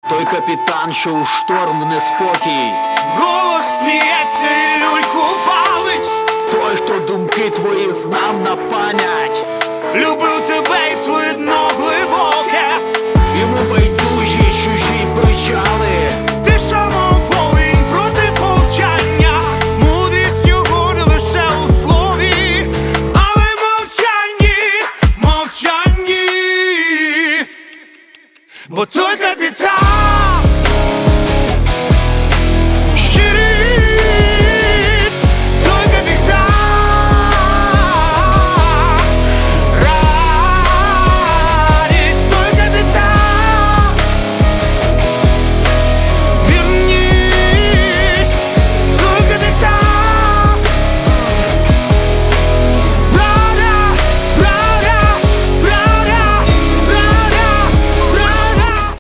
Той капітан, що у шторм в неспокій, голос сміється і люльку палить. той, хто думки твої знав на пам'ять, любив тебе і твоє дно глибоке. йому байдужі чужі причали. Тиша мов повінь проти повчання. Мудрість його не лише у слові, але мовчанні. Бо той капітан